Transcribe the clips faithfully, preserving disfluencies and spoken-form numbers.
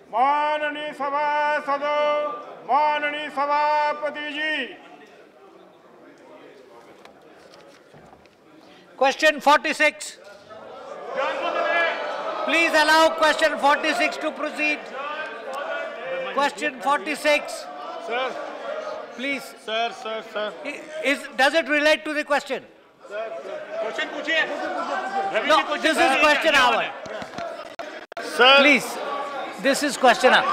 माननीय सभासदों, माननीय सभापति जी। Question forty-six. Please allow question forty-six to proceed. Question forty-six. Sir. Please. Sir, sir, sir. Is, does it relate to the question? Question पूछिए। No, this is question hour. Sir. Please, this is question hour.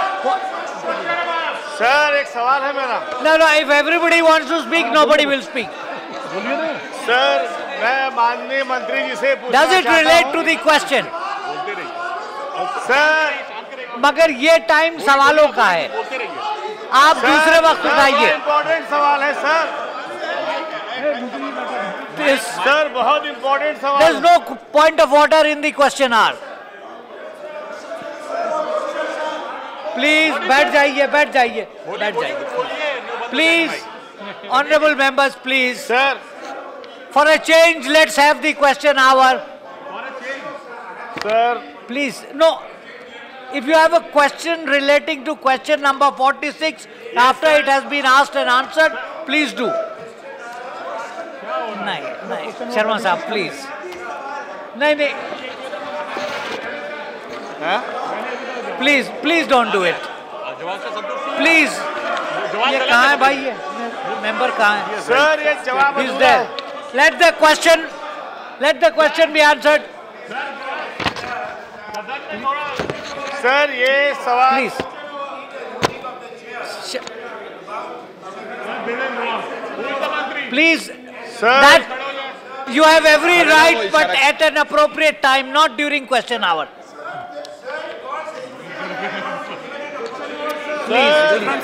Sir, एक सवाल है मेरा। No, no, if everybody wants to speak, nobody will speak. Sir, मैं माननीय मंत्री जी से पूछना Does it चाहता relate हूं। to the question? Sir, मगर ये टाइम सवालों का है, आप दूसरे वक्त उठाइए। इम्पोर्टेंट सवाल है सर। This, सर बहुत इम्पोर्टेंट सवाल there is no point of order in the question hour. Please बैठ जाइए, बैठ जाइए, बैठ जाइए। Please, honorable members, please. Sir For a change, let's have the question hour. Sir Please, no. If you have a question relating to question number forty-six, after it has been asked and answered, please do. नहीं, नहीं, शर्मा साहब, please. नहीं, नहीं. Please, please don't do it. Please. ये कहाँ है भाई ये? Member कहाँ है? सर ये जवाब He's there. Let the question, let the question be answered. Sir ये सवाल Please. Please, sir that you have every right, but at an appropriate time, not during question hour. Please,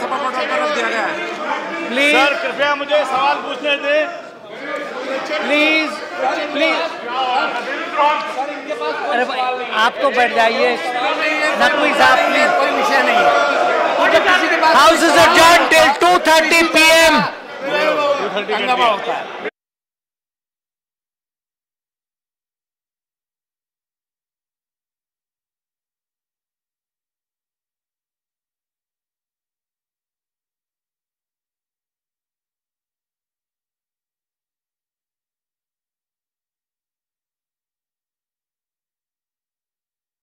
please, sir कृपया मुझे सवाल पूछने दें। please, please. अरे भाई, आप तो बैठ जाइए। नकवी साहब, प्लीज। कोई विषय नहीं है। House is adjourned till two thirty p m